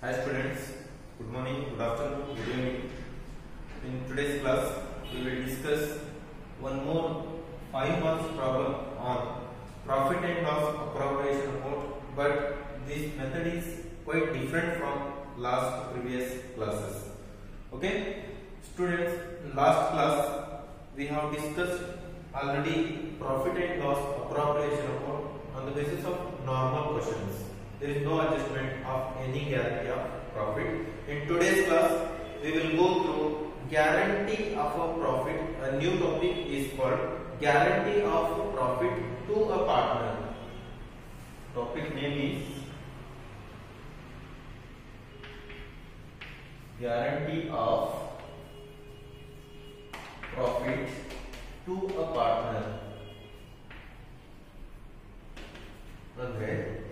Hi students, good morning, good afternoon, good evening. In today's class, we will discuss one more 5 marks problem on profit and loss appropriation account, but this method is quite different from last previous classes. Okay, students, in last class we have discussed already profit and loss appropriation account on the basis of normal questions. There is no adjustment of any guarantee of profit. In today's class, we will go through guarantee of a profit. A new topic is called guarantee of profit to a partner. Topic name is guarantee of profit to a partner. Okay.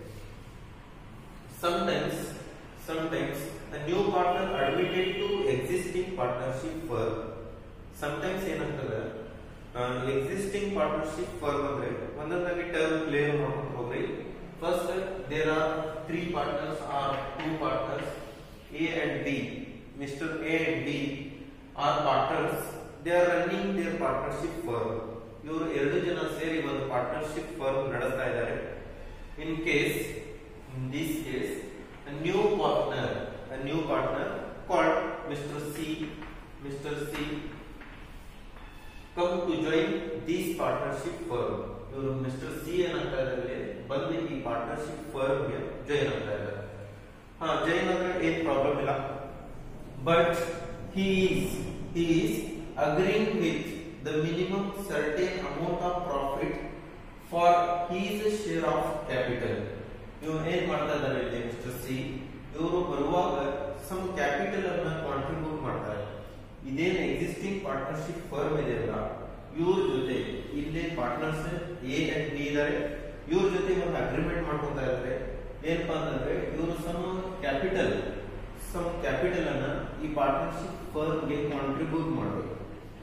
Sometimes a new partner admitted to existing partnership firm. Sometimes ಏನಂತಂದ್ರೆ existing partnership firm ಅಂದ್ರೆ ಒಂದೊಂದಾಗಿ term clear ಮಾಡ್ಕೊಂಡು ಹೋಗ್ರಿ. First there are 3 partners or 2 partners A and B. Mr. A and B are partners. They are running their partnership firm. ಇವರು ಎರಡು ಜನ ಸೇರಿ ಒಂದು partnership firm ನಡೆಸ್ತಾ ಇದ್ದಾರೆ. In this case, a new partner called Mr. C come to join this partnership firm. ಇವರು Mr. C ಏನಂತ ಇದ್ದಾರೆ ಬಂದು ಈ partnership firm ಗೆ ಜಾಯಿನ್ ಆಗ್ತಾ ಇದ್ದಾರೆ. ಜಾಯಿನ್ ಆದ್ರೆ ಏನು ಪ್ರಾಬ್ಲಮ್ ಇಲ್ಲ, but he is agreeing with the minimum certain amount of profit for his share of capital. ಇವರು ಏನ್ ಮಾಡ್ತಾ ಇದ್ದಾರೆ ಇಲ್ಲಿ ಮಿಸ್ಟರ್ ಸಿ, ಇವರು ಬರುವಾಗ ಸಮ್ ಕ್ಯಾಪಿಟಲ್ ಅನ್ನ ಕಾಂಟ್ರಿಬ್ಯೂಟ್ ಮಾಡ್ತಾರೆ. ಇದೇನು ಎಕ್ಸಿಸ್ಟಿಂಗ್ ಪಾರ್ಟ್ನರ್ಶಿಪ್ ಫರ್ಮ್ ಇದೆಯಲ್ಲ, ಇವ್ರ ಜೊತೆ ಇಲ್ಲಿ ಪಾರ್ಟ್ನರ್ಸ್ ಎ ಅಂಡ್ ಬಿ ಇದ್ದಾರೆ. ಇವ್ರ ಜೊತೆ ಒಂದು ಅಗ್ರಿಮೆಂಟ್ ಮಾಡ್ಕೊತಾ ಇದ್ದಾರೆ. ಏನಪ್ಪಾ ಅಂತಂದ್ರೆ ಇವರು ಸಮ್ ಕ್ಯಾಪಿಟಲ್ ಅನ್ನ ಈ ಪಾರ್ಟ್ನರ್ಶಿಪ್ ಫರ್ಮ್ ಗೆ ಕಾಂಟ್ರಿಬ್ಯೂಟ್ ಮಾಡಬೇಕು.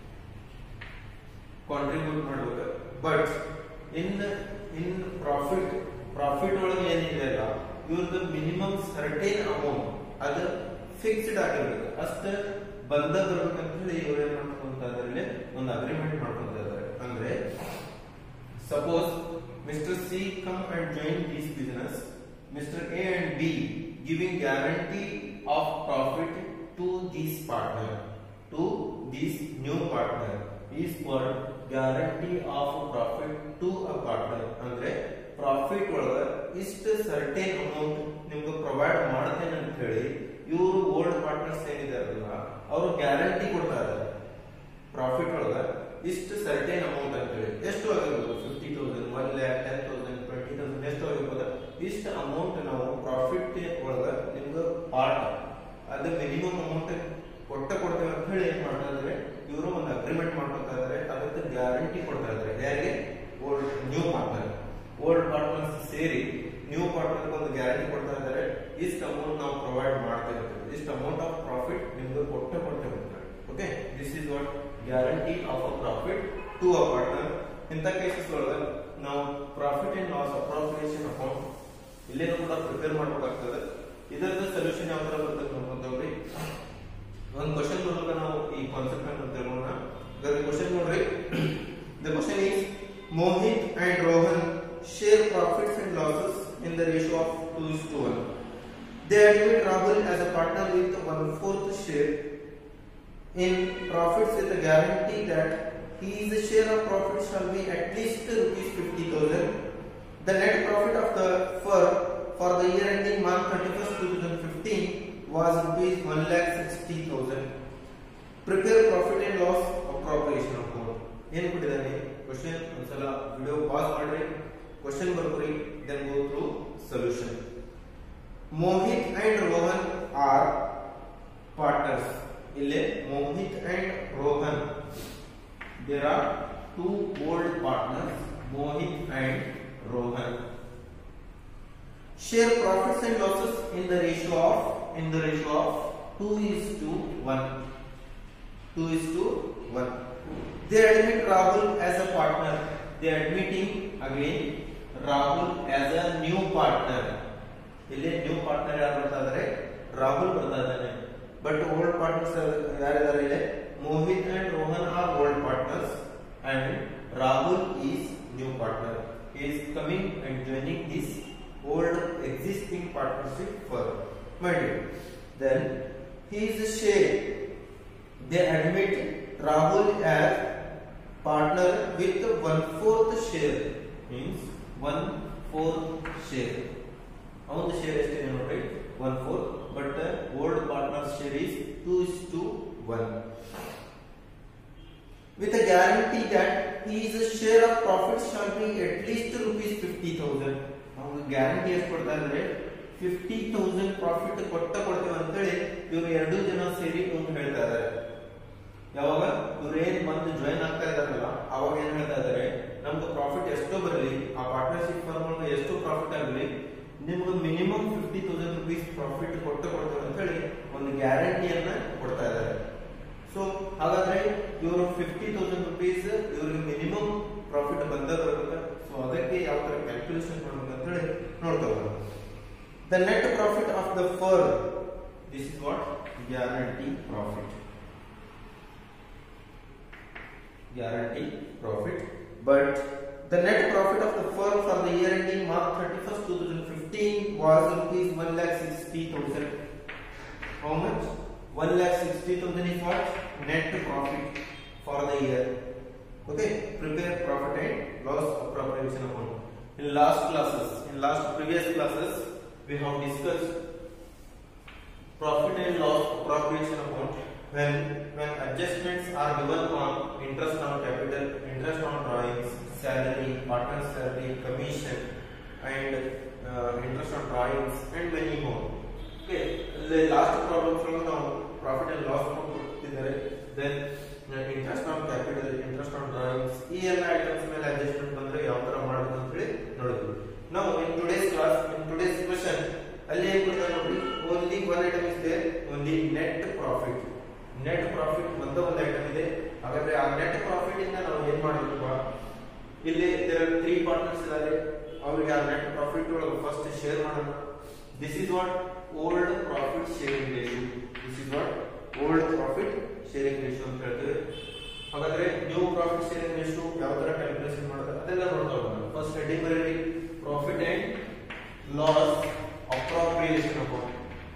ಬಟ್ ಇನ್ ಪ್ರಾಫಿಟ್ ಒಳಗೆ ಏನಿದೆ ಅಲ್ಲ, ಇವ್ರದ್ದು ಮಿನಿಮಮ್ ಸರ್ಟೇನ್ ಅಮೌಂಟ್ ಅದು ಫಿಕ್ಸ್ಡ್ ಆಗಿರ್ಬೇಕು. ಅಷ್ಟ ಬಂದ ಬರ್ಬೇಕಂತ ಹೇಳಿ ಇವ್ರು ಏನ್ ಮಾಡ್ಕೊಂತ ಇದ್ದಾರೆ, ಒಂದು ಅಗ್ರಿಮೆಂಟ್ ಮಾಡ್ಕೊಂತ ಇದ್ದಾರೆ. ಅಂದ್ರೆ suppose mister C come and join this business, mister A and B giving guarantee of profit to this partner, to this new partner is called guarantee of profit to a partner. ಅಂದ್ರೆ profit ಒಳಗ ಇಷ್ಟು certain amount ನಿಮ್ಗೆ provide ಮಾಡ್ತೇನೆ ಅಂತ ಹೇಳಿ ಇವರು old partners ಏನಿದಾರಲ್ಲ ಅವರು guarantee ಕೊಡ್ತಾ ಇದ್ದಾರೆ. ಪ್ರಾಫಿಟ್ ಒಳಗ ಇಷ್ಟು ಸರ್ಟೇನ್ ಅಮೌಂಟ್ ಅಂತ ಹೇಳಿ ಎಷ್ಟು ಆಗಿರ್ಬೋದು, 50,000, 1 lakh, 10,000, 20,000 ಎಷ್ಟು ಆಗಿರ್ಬೋದು, ಇಷ್ಟು ಅಮೌಂಟ್ ನಾವು ಪ್ರಾಫಿಟ್ ಒಳಗ ನಿಮ್ಗೆ ಪಾರ್ಟ್ ಅದು ಮಿನಿಮಮ್ ಅಮೌಂಟ್ ಕೊಡ್ತೇವೆ ಅಂತ ಹೇಳಿ ಏನ್ ಮಾಡ್ತಾ ಇದ್ದಾರೆ, ಇವರು ಒಂದು ಅಗ್ರಿಮೆಂಟ್ ಮಾಡ್ಕೊತಾ ಇದ್ದಾರೆ. ಅದಕ್ಕೆ ಗ್ಯಾರಂಟಿ ಕೊಡ್ತಾ ಇದ್ದಾರೆ. ಯಾರಿಗೆ? ಓಲ್ಡ್ ಪಾರ್ಟ್ನರ್ಸ್ ಸೇರಿ ನ್ಯೂ ಪಾರ್ಟ್ನರ್ ಒಂದು ಗ್ಯಾರಂಟಿ ಕೊಡ್ತಾ ಇದ್ದಾರೆ. ಇಷ್ಟು ಅಮೌಂಟ್ ನಾವು ಪ್ರೊವೈಡ್ ಮಾಡ್ತೇವೆ, ಇಷ್ಟು ಅಮೌಂಟ್ ಆಫ್ ಪ್ರಾಫಿಟ್ ನಿಮ್ಗೆ ಕೊಡ್ತೇವೆ. Okay, this is what guarantee of a profit to a partner. ಇಂಥ ಕೇಸಸ್ ಒಳಗೆ ನಾವು profit and loss appropriation account ಇಲ್ಲೇನೂ ಕೂಡ ಪ್ರಿಪೇರ್ ಮಾಡಬೇಕಾಗ್ತದೆ. ಇದರದ ಸೊಲ್ಯೂಷನ್ ಯಾವ ತರ ಬರ್ತದೆ ನೋಡ್ಕೊಂತೀವಿ. ಒಂದು ಕ್ವಶನ್ ಮೂಲಕ ನಾವು ಈ ಕಾನ್ಸೆಪ್ಟ್ ಅನ್ನು ತಿಳ್ಕೊಳ್ಳೋಣ. ಇದರ ಕ್ವಶನ್ ನೋಡ್ರಿ. The question is Mohit and Rohan share profits and losses in the ratio of 2:1. They admit Rahul as a partner with 1/4 share in profits with a guarantee that his share of profit shall be at least rupees 50,000. The net profit of the firm for the year ending March 31st, 2015 was rupees 1,60,000. Prepare profit and loss appropriation account. ಏನು ಕೊಟ್ಟಿದ್ದಾನೆ question, ಒಂದ್ಸಲ video pass ಮಾಡಿ question ಬರ್ಕೊರಿ, then go through solution. Mohit and Rohan are partners. ಇಲ್ಲಿ Mohit and Rohan, there are 2 old partners, Mohit and Rohan. Share profits and losses in the ratio of 2:1. 2:1. They admit Rahul as a partner. They are admitting again Rahul as a new partner. ಇಲ್ಲಿ new partner ಯಾರು ಬರ್ತಾ ಇದ್ದಾರೆ, ರಾಹುಲ್ ಬರ್ತಾ ಇದ್ದಾನೆ. But old partners ಯಾರಿದ್ದಾರೆ ಇಲ್ಲಿ? Mohit and Rohan are old partners and Rahul is new partner. He is coming and joining this old existing partnership firm. Mind you, then he is a share. They admit Rahul as partner with 1/4 share. Means 1/4 share. How the share is taken out, right? 1/4. But the old partner's share is 2:1. With a guarantee that his share of profit shall be at least rupees 50,000. ನಾವು guarantee ಎಷ್ಟು ಕೊಡ್ತಾ ಇದ್ದಾರೆ? 50,000 profit ಕೊಡ್ತೇವೆ ಅಂತ ಹೇಳಿ ಇವರು ಎರಡು ಜನ ಸೇರಿ ಒಂದು ಹೇಳ್ತಾ ಇದ್ದಾರೆ. ಯಾವಾಗ ಇವ್ರು ಏನ್ ಬಂದು ಜಾಯಿನ್ ಆಗ್ತಾ ಇದಾರಲ್ಲ ಅವಾಗ ಏನ್ ಹೇಳ್ತಾ ಇದ್ದಾರೆ? ನಮ್ದು ಪ್ರಾಫಿಟ್ ಎಷ್ಟೋ ಬರಲಿ, ಆ ಪಾರ್ಟ್ನರ್ಶಿಪ್ ಫರ್ಮ್ ಎಷ್ಟು ಪ್ರಾಫಿಟ್ ಆಗಲಿ, ನಿಮ್ಗೆ ಮಿನಿಮಮ್ 50,000 rupees ಪ್ರಾಫಿಟ್ ಕೊಡ್ತೇವೆ ಅಂತ ಹೇಳಿ ಒಂದು ಗ್ಯಾರಂಟಿಯನ್ನ ಕೊಡ್ತಾ ಇದ್ದಾರೆ. ಸೊ ಹಾಗಾದ್ರೆ ಇವರು 50,000 rupees ಇವ್ರಿಗೆ ಮಿನಿಮಮ್ ಪ್ರಾಫಿಟ್ ಬಂದ ಬರಬೇಕು. ಸೊ ಅದಕ್ಕೆ ಯಾವ ತರ ಕ್ಯಾಲ್ಕುಲೇಷನ್ ಮಾಡಬೇಕು ಅಂತ ಹೇಳಿ ನೋಡ್ತಾ ಹೋಗೋಣ. The net profit of the firm, this is what guarantee profit. Guarantee profit, but the net profit of the firm for the year ending March 31st, 2015 was rupees 1,60,000. How much? 1,60,000 is what? Net profit for the year. Okay, prepare profit and loss appropriation account. In last previous classes, we have discussed profit and loss appropriation account. When adjustments are given on interest on capital, interest on drawings, salary, partner salary, commission, and interest on drawings, and many more. Okay, the last problem from now profit and loss then interest on capital, interest on drawings, ಈ ಎಲ್ಲ items ಮೇಲೆ adjustment ಬಂದ್ರೆ ಯಾವ ತರ ಮಾಡೋದು ಅಂತ ಹೇಳಿ ನೋಡಿದ್ವಿ. Now in today's class, in today's question, ಅಲ್ಲಿ ಏನು ಕೊಡ್ತಾರೆ ನೋಡಿ, only one item is there, only net profit. Net profit ಒಂದು ಐಟಮ್ ಇದೆ. ಹಾಗಾದ್ರೆ ಆ ನೆಟ್ ಪ್ರಾಫಿಟ್ ಇಂದ ನಾವು ಏನ್ ಮಾಡಬೇಕು? ಇಲ್ಲಿ ತ್ರೀ ಪಾರ್ಟ್ನರ್ಸ್ ಇದ್ದಾರೆ, ಅವರಿಗೆ ಆ ನೆಟ್ ಪ್ರಾಫಿಟ್ ಒಳಗೆ ಫಸ್ಟ್ ಶೇರ್ ಮಾಡೋಣ. This is what old profit sharing ratio. This is what old profit sharing ratio ಅಂತ ಹೇಳ್ತೀವಿ. ಹಾಗಾದ್ರೆ ನ್ಯೂ ಪ್ರಾಫಿಟ್ ಶೇರಿಂಗ್ ರೇಷಿಯೋ ಯಾವ ತರ ಕ್ಯಾಲ್ಕುಲೇಷನ್ ಮಾಡೋದು ಅದೆಲ್ಲ ನೋಡ್ತಾ ಹೋಗೋಣ. ಫಸ್ಟ್ ಹೆಡಿಂಗ್ ಬರೀರಿ, profit and loss appropriation account.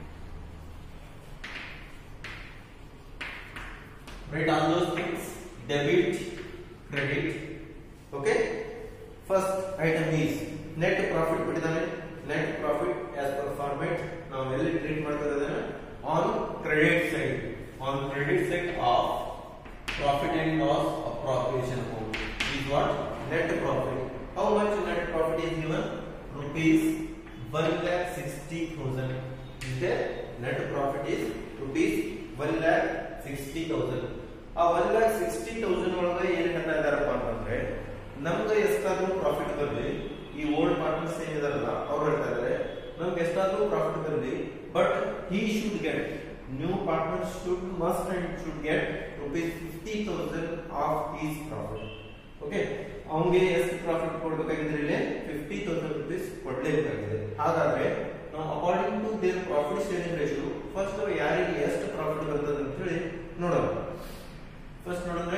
Write all those things, debit, credit. Okay, first item is net profit. ಬಿಟ್ಟಿದ್ದಾನೆ net profit as per format. ನಾವು ಎಲ್ಲಿ ಟ್ರೀಟ್ ಮಾಡ್ತಾ ಇದ್ದೇವೆ? on credit side of profit and loss appropriation account is what net profit. How much net profit is given? Rupees 1,60,000. Is there? Net profit is rupees 1,60,000. ಆ 1,60,000 ಒಳಗೆ ಏನ್ ಹೇಳ್ತಾ ಇದಾರಪ್ಪ ಅಂತಂದ್ರೆ, ನಮ್ಗೆ ಎಷ್ಟಾದ್ರೂ ಪ್ರಾಫಿಟ್ ಬರಲಿ, ಈ ಓಲ್ಡ್ ಪಾರ್ಟ್ನರ್ಸ್ ಏನಿದಾರಲ್ಲ ಅವ್ರು ಹೇಳ್ತಾ ಇದಾರೆ ನಮ್ಗೆ ಎಷ್ಟಾದ್ರೂ ಪ್ರಾಫಿಟ್ ಬರಲಿ, but he should get, new partner must get rupees 50,000 of his profit. Okay, ಅವನಿಗೆ ಎಷ್ಟು ಪ್ರಾಫಿಟ್ ಕೊಡ್ಬೇಕಾಗಿದ್ರೆ ಇಲ್ಲಿ 50,000 rupees ಕೊಡ್ಲೇಬೇಕಾಗಿದೆ. ಹಾಗಾದ್ರೆ ನಾವು according to their profit sharing ratio first ಯಾರಿಗೆ ಎಷ್ಟು ಪ್ರಾಫಿಟ್ ಬರ್ತದೆ ಅಂತ ಹೇಳಿ ನೋಡೋಣ. ಫಸ್ಟ್ ನೋಡಿದ್ರೆ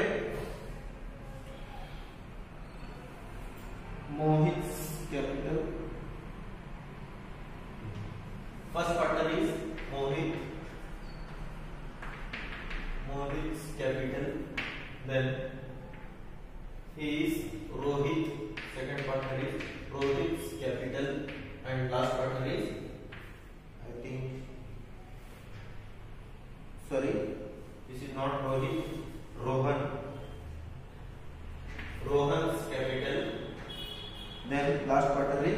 Mohit capital, first partner is Mohit's capital, then he is Rohit, second partner is Rohit's capital, and last partner is this is not Rohit, Rohan's capital, then last partner is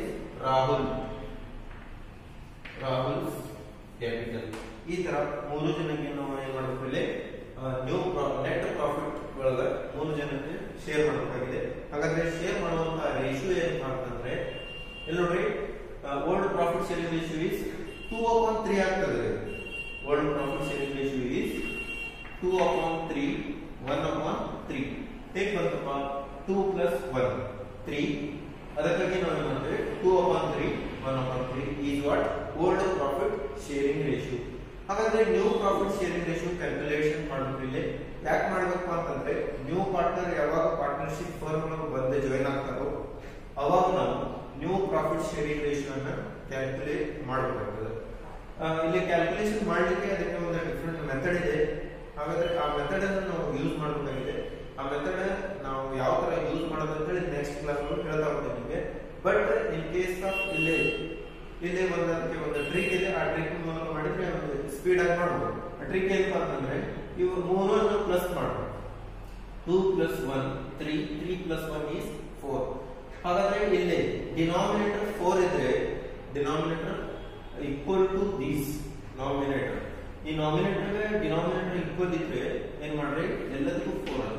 Rahul's capital. ಈ ತರ ಮೂರು ಜನಕ್ಕೆ ನಾವು ಏನ್ ಮಾಡಬೇಕು? ಇಲ್ಲಿ new net profit ಒಳಗೆ ಮೂರು ಜನಕ್ಕೆ ಶೇರ್ ಮಾಡಬೇಕಾಗಿದೆ. ಹಾಗಾದ್ರೆ ಶೇರ್ ಮಾಡುವಂತ ರೇಷಿಯೋ ಏನ್ ಮಾಡ್ತಂದ್ರೆ ಇಲ್ಲಿ ನೋಡಿ, old profit sharing ratio is 2/3 ಆಗ್ತದೆ. Old profit sharing ratio is 2/3, 1/3. Take ಬಂತಪ್ಪ 2 + 1 3. ಅದಕ್ಕಾಗಿ ನಾವು ಏನು ಮಾಡ್ತೇವೆ? 2/3, 1/3 is what old profit sharing ratio. ಹಾಗಾದ್ರೆ new profit sharing ratio calculation ಮಾಡಬೇಕು. ಇಲ್ಲಿ ಯಾಕೆ ಮಾಡಬೇಕು ಅಂತಂದ್ರೆ ನ್ಯೂ ಪಾರ್ಟ್ನರ್ ಯಾವಾಗ ಪಾರ್ಟ್ನರ್ಶಿಪ್ ಫರ್ಮ್ ಒಳಗೆ ಬಂದು ಜಾಯಿನ್ ಆಗ್ತಾರೋ ಅವಾಗ ನಾವು ನ್ಯೂ ಪ್ರಾಫಿಟ್ ಶೇರಿಂಗ್ ರೇಷಿಯೋ ಅನ್ನ ಕ್ಯಾಲ್ಕುಲೇಟ್ ಮಾಡಬೇಕಾಗ್ತದೆ. ಇಲ್ಲಿ ಕ್ಯಾಲ್ಕುಲೇಷನ್ ಮಾಡಲಿಕ್ಕೆ ಅದಕ್ಕೆ ಒಂದು ಡಿಫರೆಂಟ್ ಮೆಥಡ್ ಇದೆ. ಹಾಗಾದ್ರೆ ಆ ಮೆಥಡ್ ಅನ್ನು ನಾವು ಯೂಸ್ ಮಾಡಬೇಕಾಗಿದೆ. ಆ ಮೆಥಡ್ ನಾವು ಯಾವ ತರ ಯೂಸ್ ಮಾಡೋದು ಅಂತ ಹೇಳಿ ನೆಕ್ಸ್ಟ್ ಕ್ಲಾಸ್ ಒಳಗೆ ಹೇಳ್ತಾ ಹೋಗ್ತೇನೆ ನಿಮಗೆ. ಬಟ್ ಇನ್ ಕೇಸ್ ಆಫ್ ಇಲ್ಲಿ ಒಂದು ಟ್ರಿಕ್ ಇದೆ. ಆ ಟ್ರಿಕ್ ಮೂಲಕ ಮಾಡಿದ್ರೆ ಒಂದು ಸ್ಪೀಡ್ ಆಗಿ ಮಾಡಬಹುದು. ಆ ಟ್ರಿಕ್ ಏನಪ್ಪಾ ಅಂತಂದ್ರೆ ಇವು ಮೂರನ್ನು ಪ್ಲಸ್ ಮಾಡಬಹುದು. 2 + 1 3 3 + 1 is 4. ಹಾಗಾದ್ರೆ ಇಲ್ಲಿ ಡಿನಾಮಿನೇಟರ್ 4 ಇದ್ರೆ denominator equal to this nominator. ಈ ನಾಮಿನೇಟರ್ ಡಿನಾಮಿನೇಟರ್ ಈಕ್ವಲ್ ಇದ್ರೆ ಏನ್ ಮಾಡ್ರಿ ಎಲ್ಲದಕ್ಕೂ 4 ಅಂತ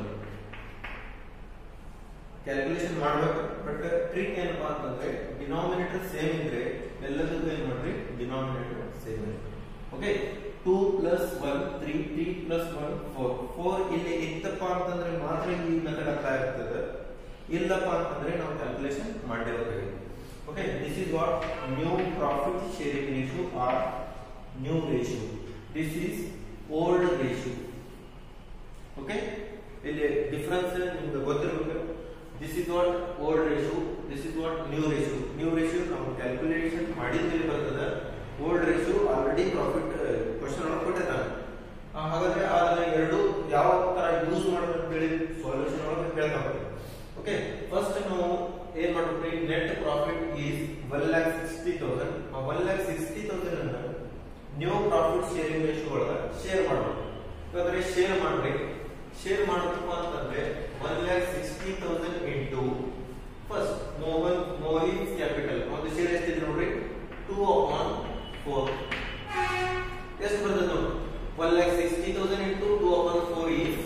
ಕ್ಯಾಲ್ಕುಲೇಷನ್ ಮಾಡಬೇಕು. ಬಟ್ ಟ್ರಿಕ್ ಏನಪ್ಪಾ ಅಂತಂದ್ರೆ ಡಿನಾಮಿನೇಟರ್ ಸೇಮ್ ಇದ್ರೆ ಎಲ್ಲದಕ್ಕೂ ಏನ್ ಮಾಡ್ರಿ ಡಿನಾಮಿನೇಟರ್ ಸೇಮ್ ಇರುತ್ತೆ. ಓಕೆ 2 + 1 3 3 + 1 4 4 ಇಲ್ಲಿ ಇತ್ತಪ್ಪ ಅಂತಂದ್ರೆ ಮಾತ್ರ ಈ ಮೆಥಡ್ ಅರ್ಥ ಆಗ್ತದೆ. ಇಲ್ಲಪ್ಪ ಅಂತಂದ್ರೆ ನಾವು ಕ್ಯಾಲ್ಕುಲೇಷನ್ ಮಾಡಲೇಬೇಕಾಗಿದೆ. Okay this is what new profit sharing ratio are new ratio. This is old ratio. ಓಕೆ ಇಲ್ಲಿ ಡಿಫರೆನ್ಸ್ ನಿಮಗೆ ಗೊತ್ತಿರಬೇಕು. This is what old ratio, this is what new ratio. New ratio ನಾವು ಕ್ಯಾಲ್ಕುಲೇಷನ್ ಮಾಡಿದ್ಮೇಲೆ ಬರ್ತದೆ. Old ratio already profit question ಒಳಗೆ ಕೊಟ್ಟಿದ್ದಾನೆ. ಹಾಗಾದ್ರೆ ಅದನ್ನ ಎರಡು ಯಾವ ತರ ಯೂಸ್ ಮಾಡೋದು ಅಂತ ಹೇಳಿ ಸೊಲ್ಯೂಷನ್ ಒಳಗೆ ಹೇಳ್ತಾ ಹೋಗ್ತೀವಿ. ಓಕೆ ಫಸ್ಟ್ ನಾವು ಏನ್ ಮಾಡ್ತೀವಿ, ನೆಟ್ ಪ್ರಾಫಿಟ್ ಈಸ್ 1,60,000. ಆ 1,60,000 ಅನ್ನ ನ್ಯೂ ಪ್ರಾಫಿಟ್ ಶೇರಿಂಗ್ ರೇಷಿಯೋ ಒಳಗೆ ಶೇರ್ ಮಾಡಬೇಕು. ಹಾಗಾದ್ರೆ ಶೇರ್ ಮಾಡ್ರಿ. ಶೇರ್ ಮಾಡಬೇಕು ಅಂತಂದ್ರೆ 1,60,000 ಇಂಟು ಫಸ್ಟ್ ಮೋಹಿತ್ ಕ್ಯಾಪಿಟಲ್ ಒಂದು ಶೇರ್ ಎಷ್ಟಿದೆ ನೋಡ್ರಿ 2/4 ಎಷ್ಟು ಬರ್ತದೆ ನೋಡಿ. 1,60,000 into 2/4 is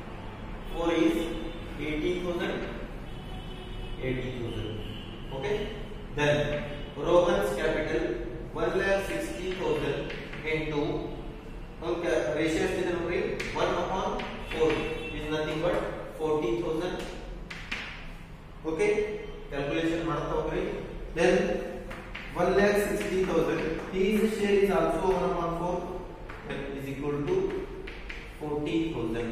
80,000. Okay, then Rohan's capital 1,60,000 into ratio ಎಷ್ಟಿದೆ ನೋಡ್ರಿ 1/4 is nothing but 40,000. Okay, calculation ಮಾಡ್ತಾ ಹೋಗ್ರಿ. Then 1,60,000 his share is also 1/4 that is equal to 40,000.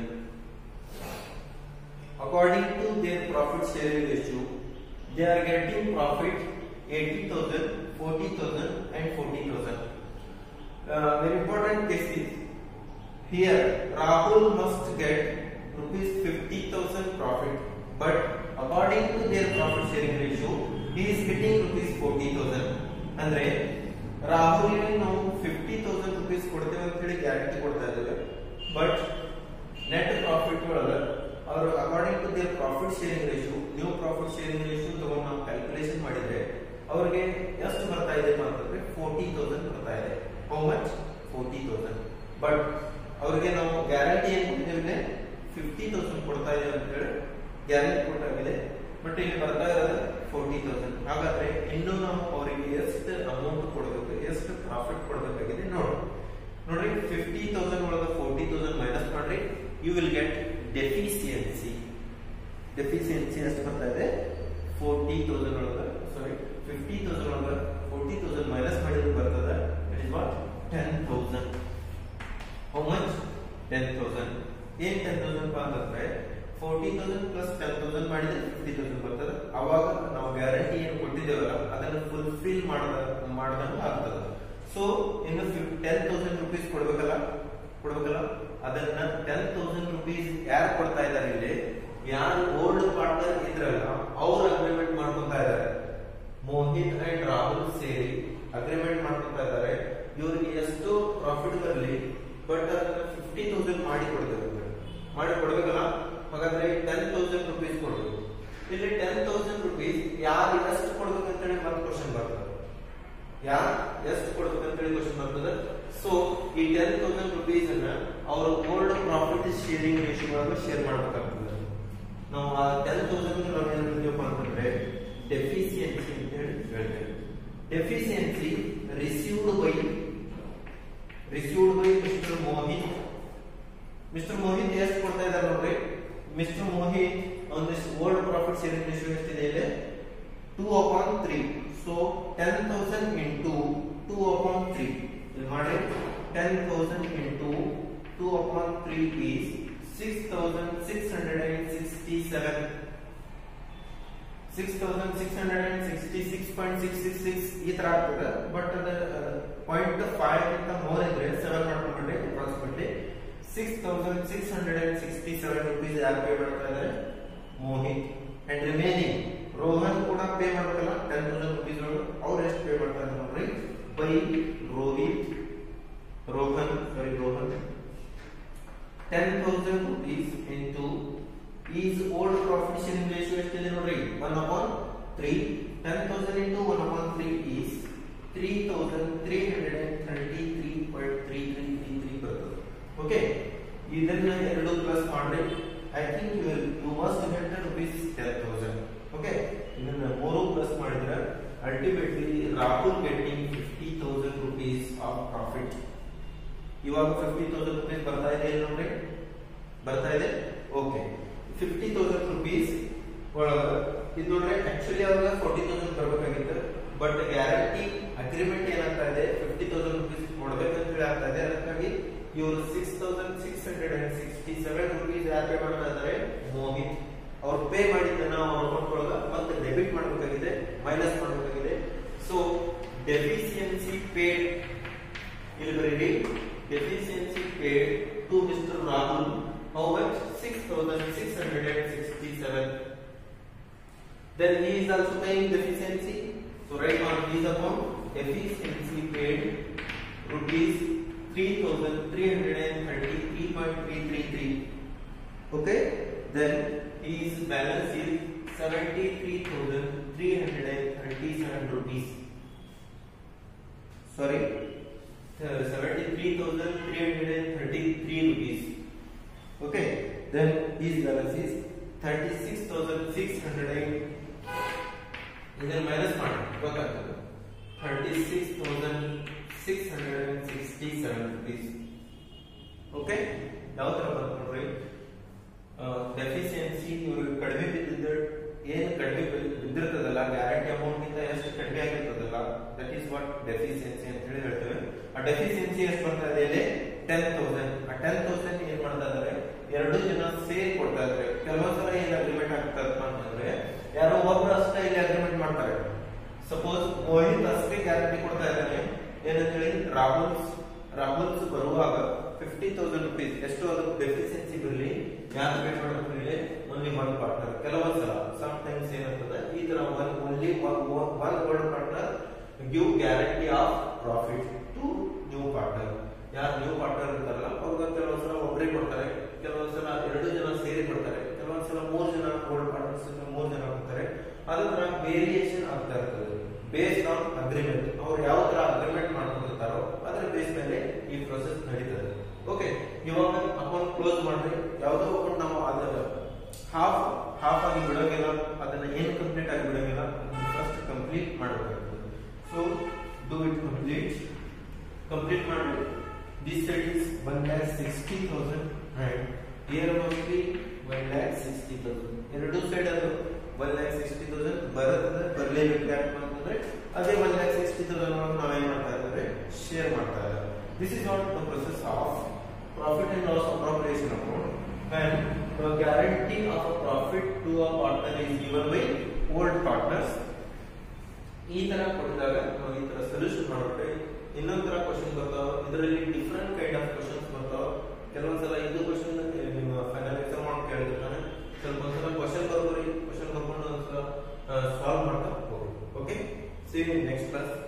According to their profit sharing ratio, they are getting profit 80,000, 40,000 and 40,000. Very important case is here Rahul must get rupees 50,000 profit, but according to their profit sharing ratio he is getting rupees 40,000. ಅಂದ್ರೆ ರಾಹುಲ್ ಗೆ ನಾವು 50,000 rupees ಕೊಡ್ತೇವೆ ಅಂತ ಹೇಳಿ guarantee ಕೊಡ್ತಾ ಇದ್ದೇವೆ. But net profit ಒಳಗೆ ಅವರು according to their profit sharing ratio new profit sharing ratio ತಗೊಂಡು ನಾವು ಕ್ಯಾಲ್ಕುಲೇಷನ್ ಮಾಡಿದ್ರೆ ಅವರಿಗೆ ಎಷ್ಟು ಬರ್ತಾ ಇದೆ ಅಂತಂದ್ರೆ 40,000 ಬರ್ತಾ ಇದೆ. How much 40,000. ಬಟ್ ಅವರಿಗೆ ನಾವು ಗ್ಯಾರಂಟಿ ಏನು ಕೊಟ್ಟಿದ್ದೇವೆ 50,000 ಕೊಡ್ತಾ ಇದೆ ಅಂತ ಹೇಳಿ ಗ್ಯಾರಂಟಿ ಕೊಟ್ಟಾಗಿದೆ. ಬಟ್ ಇಲ್ಲಿ ಬರ್ತಾ ಇರೋದು 40,000. ಹಾಗಾದ್ರೆ ಇನ್ನು ನಾವು ಅವರಿಗೆ ಎಷ್ಟು ಅಮೌಂಟ್ ಕೊಡಬೇಕು, ಎಷ್ಟು ಪ್ರಾಫಿಟ್ ಕೊಡಬೇಕಾಗಿದೆ ನೋಡ್ರಿ 50,000 ಒಳಗೆ 40,000 ಮೈನಸ್ ಮಾಡ್ರಿ, you will get deficiency. Deficiency ಎಷ್ಟು ಬರ್ತಾ ಇದೆ 40,000 ಒಳಗೆ 50,000 ಒಳಗೆ 40,000 ಮೈನಸ್ ಮಾಡಿದ್ರೆ ಬರ್ತದೆ it is what 10,000. How much 10,000. ಏನ್ 10,000 ಅಂತಂದ್ರೆ 40,000 ಪ್ಲಸ್ 10,000 ಮಾಡಿದ್ರೆ 50,000 ಬರ್ತದೆ. ಅವಾಗ ನಾವು ಗ್ಯಾರಂಟಿ ಏನು ಕೊಟ್ಟಿದ್ದೇವಲ್ಲ ಅದನ್ನು ಫುಲ್ಫಿಲ್ ಮಾಡ್ದಂಗೆ ಆಗ್ತದೆ. ಸೊ ಇನ್ನು 10,000 rupees ಕೊಡ್ಬೇಕಲ್ಲ ಅದನ್ನ 10,000 rupees ಯಾರು ಕೊಡ್ತಾ ಇದ್ದಾರೆ, ಇಲ್ಲಿ ಯಾರು ಓಲ್ಡ್ ಪಾರ್ಟ್ನರ್ ಇದ್ರಲ್ಲ ಅವ್ರು ಅಗ್ರಿಮೆಂಟ್ ಮಾಡ್ಕೊತಾ ಇದ್ದಾರೆ. ಮೋಹಿತ್ ಅಂಡ್ ರಾಹುಲ್ ಸೇರಿ ಅಗ್ರಿಮೆಂಟ್ ಮಾಡ್ಕೊತಾ ಇದ್ದಾರೆ. ಇವ್ರಿಗೆ ಎಷ್ಟು ಪ್ರಾಫಿಟ್ ಬರಲಿ ಬಟ್ ಅದನ್ನ 50,000 ಮಾಡಿ ಕೊಡ್ಬೇಕಲ್ಲ. ಹಾಗಾದ್ರೆ 10,000 rupees ಕೊಡ್ಬೇಕು. ಇಲ್ಲಿ 10,000 rupees ಯಾರು ಎಷ್ಟು ಕೊಡ್ಬೇಕಂತ ಹೇಳಿ ಮತ್ತೆ ಕ್ವಶನ್ ಬರ್ತದೆ. ಯಾರು ಎಷ್ಟು ಕೊಡ್ಬೇಕಂತ ಹೇಳಿ ಕ್ವಶನ್ ಬರ್ತದೆ. ಸೊ ಈ 10,000 rupees ಅನ್ನ ಅವರ ಓಲ್ಡ್ ಪ್ರಾಫಿಟ್ ಶೇರಿಂಗ್ ರೇಷಿಯೋ ಒಳಗೆ ಶೇರ್ ಮಾಡ್ಬೇಕಾಗ್ತದೆ. ನಾವು ಆ 10,000 ನಾವು ಏನ್ ಮಾಡ್ತೀವಪ್ಪ ಅಂತಂದ್ರೆ ಡೆಫಿಸಿಯನ್ಸಿ ಅಂತ ಹೇಳಿ ಹೇಳ್ತೇವೆ. Deficiency received by mister Mohit ಎಷ್ಟು ಕೊಡ್ತಾ ಇದ್ದಾರೆ ನೋಡ್ರಿ. ಮಿಸ್ಟರ್ ಮೋಹಿತ್ ಒಂದಿಷ್ಟು ಓಲ್ಡ್ ಪ್ರಾಫಿಟ್ ಶೇರಿಂಗ್ ರೇಷಿಯೋ ಎಷ್ಟಿದೆ ಇಲ್ಲಿ 2/3. ಸೊ 10,000 into 2/3 ಇಲ್ಲಿ ಮಾಡಿ 10,000 into 2 upon 3 is 6,667. 6,666.666 ಈ ತರ ಆಗ್ತದೆ. ಬಟ್ ಅದ 0.5 ಗಿಂತ ಮೋರ್ ಇದ್ರೆ 7 ಮಾಡ್ಕೊಂಡ್ರೆ ಅಪ್ರಾಕ್ಸಿಮೇಟ್ಲಿ 6,667 rupees ಯಾರು ಪೇ ಮಾಡ್ತಾ ಇದ್ದಾರೆ? ಮೋಹಿತ್. ಅಂಡ್ ರಿಮೈನಿಂಗ್ ರೋಹನ್ ಕೂಡ ಪೇ ಮಾಡ್ಬೇಕಲ್ಲ 10,000 rupees ಒಳಗೆ. ಅವ್ರು ಎಷ್ಟು ಪೇ ಮಾಡ್ತಾರೆ ನೋಡ್ರಿ? By Rohan 10,000 rupees into is old profit sharing ratio ಎಷ್ಟಿದೆ ನೋಡ್ರಿ? 1/3. 10,000 into 1/3 is 3,333.3333 ಬರ್ತದೆ. ಓಕೆ, ಇದನ್ನ ಎರಡು ಪ್ಲಸ್ ಮಾಡ್ರಿ. I think you must get the rupees 10,000. Okay, ಇದನ್ನ ಮೂರು ಪ್ಲಸ್ ಮಾಡಿದ್ರೆ ultimately Rahul getting 50,000 rupees of profit. ಇವಾಗ 50,000 rupees ಬರ್ತಾ ಇದೆ ನೋಡ್ರಿ, ಬರ್ತಾ ಇದೆ. ಓಕೆ, 50,000 rupees ಒಳಗ ಇದು ನೋಡ್ರಿ ಆಕ್ಚುಲಿ ಅವಾಗ 40,000 ಬರಬೇಕಾಗಿತ್ತು. ಬಟ್ ಗ್ಯಾರಂಟಿ ಅಗ್ರಿಮೆಂಟ್ ಏನಾಗ್ತಾ ಇದೆ 50,000 rupees ಕೊಡ್ಬೇಕಂತ ಹೇಳಿ ಆಗ್ತಾ ಇದೆ. ಅದಕ್ಕಾಗಿ ಇವರು 6,667 rupees ಯಾರು ಪೇ ಮಾಡ್ತಾ ಇದ್ದಾರೆ? ಮೋಹಿತ್. ಅವ್ರು ಪೇ ಮಾಡಿದ್ದನ್ನ ಅವ್ರ ಅಕೌಂಟ್ ಒಳಗ ಮತ್ತೆ ಡೆಬಿಟ್ ಮಾಡಬೇಕಾಗಿದೆ, ಮೈನಸ್ ಮಾಡಬೇಕಾಗಿದೆ. ಸೊ ಡೆಫಿಷಿಯನ್ಸಿ ಪೇಡ್ ಇಲ್ಲಿ ಬರೀರಿ. Deficiency paid to mister Rahul. How much? 6,667. Then he is also paying deficiency. So write on his account deficiency paid rupees 3,333.333. Okay. Then his balance is 73,337 rupees. Sorry, 73,333 rupees. Okay, then his balance is 36,600. ಇದನ್ನ minus ಮಾಡಿ ಗೊತ್ತಾಗ್ತದೆ. 36,667 rupees. Okay, ಯಾವ ತರ ಬಂತು ನೋಡ್ರಿ? Deficiency ಇವ್ರಿಗೆ ಕಡಿಮೆ ಬಿದ್ದಿದ್ದ ಏನು ಕಡಿಮೆ ಬಿದ್ದಿರ್ತದಲ್ಲ, ಗ್ಯಾರಂಟಿ ಅಮೌಂಟ್ ಗಿಂತ ಎಷ್ಟು ಕಡಿಮೆ ಆಗಿರ್ತದಲ್ಲ, ದಟ್ ಈಸ್ ವಾಟ್ ಡೆಫಿಷಿಯನ್ಸಿ ಅಂತ ಹೇಳಿ ಹೇಳ್ತೇವೆ. ಆ ಡೆಫಿಷಿಯನ್ಸಿ ಎಷ್ಟು ಬರ್ತಾ ಇದೆ ಇಲ್ಲಿ? 10,000. ಆ 10,000 ಏನ್ ಮಾಡ್ತಾ ಇದಾರೆ? ಎರಡು ಜನ ಸೇರಿ ಕೊಡ್ತಾ ಇದ್ದಾರೆ. ಕೆಲವೊಂದ್ಸಲ ಏನ್ ಅಗ್ರಿಮೆಂಟ್ ಆಗ್ತದಪ್ಪ ಅಂತಂದ್ರೆ ಯಾರೋ ಒಬ್ರು ಅಷ್ಟೇ ಇಲ್ಲಿ ಅಗ್ರಿಮೆಂಟ್ ಮಾಡ್ತಾರೆ. ಸಪೋಸ್ ಮೋಹಿತ್ ಅಷ್ಟೇ ಗ್ಯಾರಂಟಿ ಕೊಡ್ತಾ ಇದ್ದಾನೆ ಏನಂತ ಹೇಳಿ, ರಾಹುಲ್ಸ್ ಬರುವಾಗ 50,000 rupees ಎಷ್ಟು ಅದು ಡೆಫಿಷಿಯನ್ಸಿ ಬರಲಿ, ಯಾರು ಪೇ ಮಾಡಬೇಕು? Only one partner. ಕೆಲವೊಂದ್ಸಲ ಸಮ್ ಟೈಮ್ಸ್ ಏನಾಗ್ತದೆ ಈ ತರ only one world partner give guarantee of profit to new partner. ಯಾರು ನ್ಯೂ ಪಾರ್ಟ್ನರ್ ಇರ್ತಾರಲ್ಲ ಅವ್ರಿಗೆ ಕೆಲವೊಂದ್ಸಲ ಒಬ್ಬರೇ ಕೊಡ್ತಾರೆ, ಕೆಲವೊಂದ್ಸಲ ಎರಡು ಜನ ಸೇರಿ ಕೊಡ್ತಾರೆ, ಕೆಲವೊಂದ್ಸಲ 3 ಜನ ಗೋಲ್ಡ್ ಪಾರ್ಟ್ನರ್ಸ್ 3 ಜನ ಕೊಡ್ತಾರೆ. ಅದರ ವೇರಿಯೇಷನ್ ಆಗ್ತಾ ಇರ್ತದೆ ಬೇಸ್ಡ್ ಆನ್ ಅಗ್ರಿಮೆಂಟ್. ಅವ್ರು ಯಾವ ತರ ಅಗ್ರಿಮೆಂಟ್ ಮಾಡ್ಕೊಂಡಿರ್ತಾರೋ ಅದರ ಬೇಸ್ ಮೇಲೆ ಈ ಪ್ರೊಸೆಸ್ ನಡೀತದೆ. ಓಕೆ, ಇವಾಗ ಅಕೌಂಟ್ ಕ್ಲೋಸ್ ಮಾಡ್ರಿ. ಯಾವುದೋ ಅಕೌಂಟ್ ನಾವು ಅದರ ಹಾಫ್ ಆಗಿ ಬಿಡೋಂಗಿಲ್ಲ, ಅದನ್ನ ಏನು ಕಂಪ್ಲೀಟ್ ಆಗಿ ಬಿಡೋಂಗಿಲ್ಲ, ಫಸ್ಟ್ ಕಂಪ್ಲೀಟ್ ಮಾಡಬೇಕಾಗ್ತದೆ. ಸೊ ಡೂ ಇಟ್ ಕಂಪ್ಲೀಟ್ ಮಾಡಿ. This side is 1,60,000 and here must be 1,60,000. ಎರಡು ಸೈಡ್ ಅದು 1,60,000 ಬರುತ್ತೆ, ಬರಲೇಬೇಕು. ಯಾಕಂತಂದ್ರೆ ಅದೇ 1,60,000 ನಾವೇನ್ ಮಾಡ್ತಾ ಇದ್ದಾರೆ? ಶೇರ್ ಮಾಡ್ತಾ ಇದ್ದಾರೆ. This is not the process of profit and loss appropriation account. When the guarantee of a profit to a partner is given by old partners. ಈ ತರ ಕೊಟ್ಟಿದಾಗ ನಾವು ಈ ತರ ಸೊಲ್ಯೂಷನ್ ಮಾಡ್ಬಿಟ್ರೆ ಇನ್ನೊಂದ್ ತರ ಕ್ವಶನ್ ಬರ್ತಾವ. ಇದರಲ್ಲಿ ಡಿಫರೆಂಟ್ ಕೈಂಡ್ ಆಫ್ ಕ್ವಶನ್ಸ್ ಬರ್ತಾವ. ಕೆಲವೊಂದ್ಸಲ ಇದು ಕ್ವಶನ್ ನಿಮ್ಮ ಫೈನಲ್ ಎಕ್ಸಾಮ್ ಮಾಡಿ ಕೇಳಿರ್ತಾನೆ. ಸ್ವಲ್ಪ ಒಂದ್ಸಲ ಕ್ವಶನ್ ಬರ್ಬೋದು, ಕ್ವಶನ್ ಬರ್ಕೊಂಡು ಒಂದ್ಸಲ ಸಾಲ್ವ್ ಮಾಡ್ತಾ ಹೋಗಿ. Okay, see you in next class.